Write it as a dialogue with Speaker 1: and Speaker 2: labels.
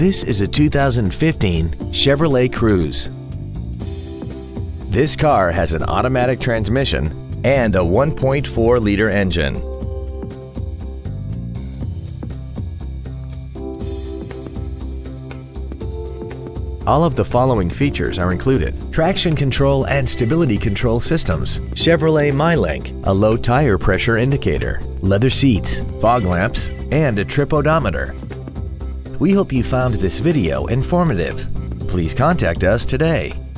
Speaker 1: This is a 2015 Chevrolet Cruze. This car has an automatic transmission and a 1.4-liter engine. All of the following features are included: traction control and stability control systems, Chevrolet MyLink, a low tire pressure indicator, leather seats, fog lamps, and a trip odometer. We hope you found this video informative. Please contact us today.